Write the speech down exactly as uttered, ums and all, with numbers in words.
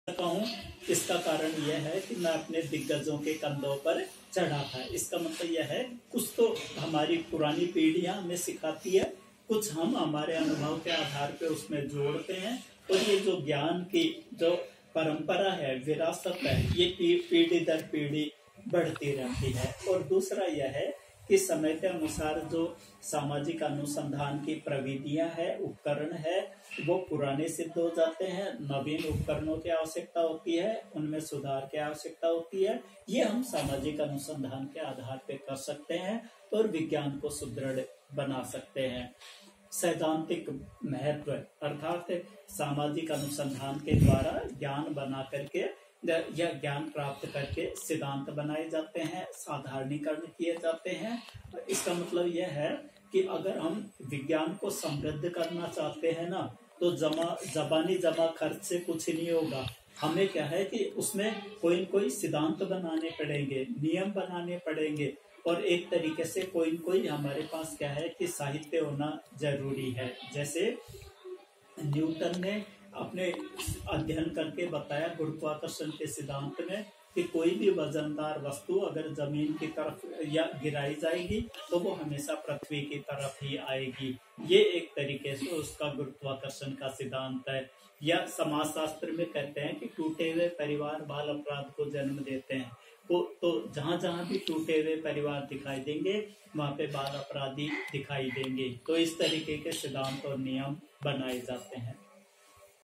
कहूँ, इसका कारण यह है कि मैं अपने दिग्गजों के कंधों पर चढ़ा था। इसका मतलब यह है कुछ तो हमारी पुरानी पीढ़ियां हमें सिखाती है, कुछ हम हमारे अनुभव के आधार पर उसमें जोड़ते हैं, और ये जो ज्ञान की जो परंपरा है, विरासत है, ये पीढ़ी दर पीढ़ी बढ़ती रहती है। और दूसरा यह है कि समय के अनुसार जो सामाजिक अनुसंधान की प्रविधियां है, उपकरण है, वो पुराने सिद्ध हो जाते हैं, नवीन उपकरणों की आवश्यकता होती है, उनमें सुधार की आवश्यकता होती है। ये हम सामाजिक अनुसंधान के आधार पर कर सकते हैं और विज्ञान को सुदृढ़ बना सकते हैं। सैद्धांतिक महत्व अर्थात सामाजिक अनुसंधान के द्वारा ज्ञान बना करके या ज्ञान प्राप्त करके सिद्धांत बनाए जाते हैं, साधारणीकरण किए जाते हैं। इसका मतलब यह है कि अगर हम विज्ञान को समृद्ध करना चाहते हैं ना, तो जमा जबानी जमा खर्च से कुछ नहीं होगा। हमें क्या है कि उसमें कोई कोई सिद्धांत बनाने पड़ेंगे, नियम बनाने पड़ेंगे, और एक तरीके से कोई कोई हमारे पास क्या है कि साहित्य होना जरूरी है। जैसे न्यूटन ने अपने अध्ययन करके बताया गुरुत्वाकर्षण के सिद्धांत में कि कोई भी वजनदार वस्तु अगर जमीन की तरफ या गिराई जाएगी तो वो हमेशा पृथ्वी की तरफ ही आएगी। ये एक तरीके से उसका गुरुत्वाकर्षण का सिद्धांत है। या समाजशास्त्र में कहते हैं कि टूटे हुए परिवार बाल अपराध को जन्म देते हैं। तो, तो जहां जहां भी टूटे हुए परिवार दिखाई देंगे, वहां पे बाल अपराधी दिखाई देंगे। तो इस तरीके के सिद्धांत और नियम बनाए जाते हैं।